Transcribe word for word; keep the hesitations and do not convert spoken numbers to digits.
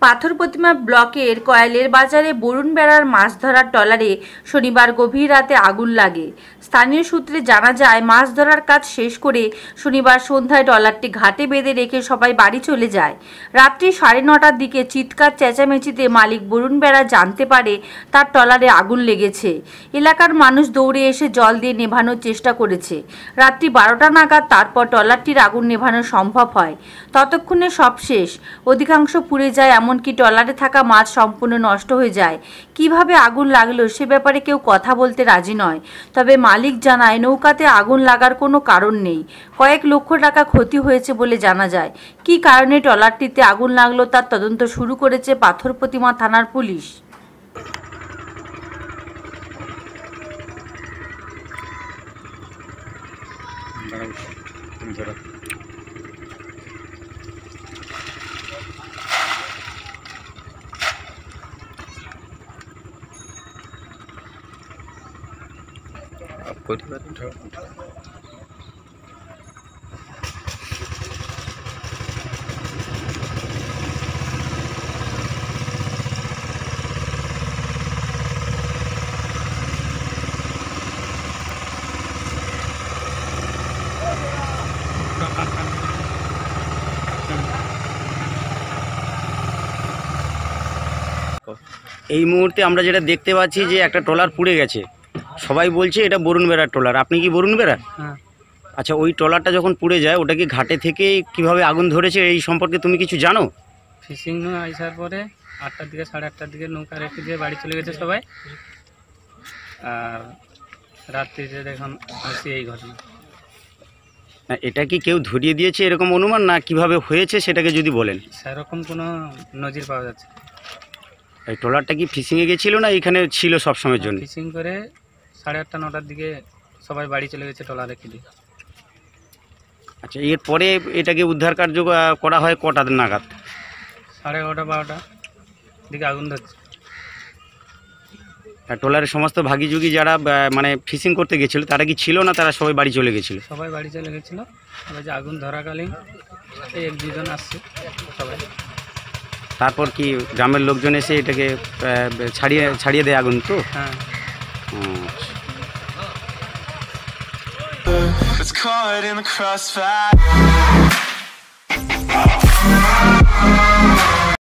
পাথর প্রতিমা ব্লকের কয়েলের বাজারে বরুণ বেড়ার মাছ ধরার ট্রলারে শনিবার গভীর রাতে আগুন লাগে। স্থানীয় সূত্রে জানা যায়, মাছ ধরার কাজ শেষ করে শনিবার সন্ধ্যায় ট্রলারটি ঘাটে বেঁধে রেখে সবাই বাড়ি চলে যায়। রাত্রি সাড়ে নটার দিকে চিৎকার চেঁচামেচিতে মালিক বরুণ বেড়া জানতে পারে তার ট্রলারে আগুন লেগেছে। এলাকার মানুষ দৌড়ে এসে জল দিয়ে নেভানোর চেষ্টা করেছে। রাত্রি বারোটা নাগাদ তারপর ট্রলারটির আগুন নেভানো সম্ভব হয়। ততক্ষণে সব শেষ, অধিকাংশ পুড়ে যায়, এমনকি ট্রলারে থাকা মাছ সম্পূর্ণ নষ্ট হয়ে যায়। কিভাবে আগুন লাগলো সে ব্যাপারে কেউ কথা বলতে রাজি নয়। তবে মালিক জানায়, নৌকাতে আগুন লাগার কোনো কারণ নেই। কয়েক লক্ষ টাকা ক্ষতি হয়েছে বলে জানা যায়। কী কারণে ট্রলারটিতে আগুন লাগলো তার তদন্ত শুরু করেছে পাথর প্রতিমা থানার পুলিশ। এই মুহূর্তে আমরা যেটা দেখতে পাচ্ছি যে একটা ট্রলার পুড়ে গেছে। সবাই বলছে এটা বরুণ বেড়ার ট্রলার। আপনি কি বরুণ বেড়া? হ্যাঁ। আচ্ছা, ওই ট্রলারটা যখন পুড়ে যায় ওটা কি ঘাটে থেকে কিভাবে আগুন ধরেছে এই সম্পর্কে তুমি কিছু জানো? ফিশিং নৌ আসার পরে আটটার দিকে সাড়ে আটটার দিকে নৌকা রেখে দিয়ে বাড়ি চলে গেছে সবাই। আর রাত্রিতে দেখুন আসি এই ঘটনা। এটা কি কেউ ধরিয়ে দিয়েছে এরকম অনুমান, না কিভাবে হয়েছে সেটাকে যদি বলেন? সেরকম কোনো নজির পাওয়া যাচ্ছে। এই ট্রলারটা কি ফিশিংয়ে গেছিলো না এখানে ছিল সব সময়ের জন্য? ফিশিং করে সাড়ে আটটা নটার দিকে সবাই বাড়ি চলে গেছে ট্রলার রেখে দিয়ে। আচ্ছা, এরপরে এটাকে উদ্ধার কার্য করা হয় কটা নাগাদ? সাড়ে এগারোটা বারোটা দিকে আগুন ধরছে। ট্রলারের সমস্ত ভাগিযোগী যারা মানে ফিশিং করতে গেছিলো তারা কি ছিল না তারা সবাই বাড়ি চলে গেছিলো? সবাই বাড়ি চলে গেছিলো। এবার যে আগুন ধরাকালীন এই এক দুজন আসছে সবাই। তারপর কি গ্রামের লোকজন এসে এটাকে ছাড়িয়ে ছাড়িয়ে দেয় আগুন? তো হ্যাঁ। It's caught in the crossfire.